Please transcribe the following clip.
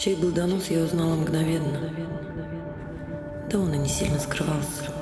Чей был донос, я узнала мгновенно. Да он и не сильно скрывался.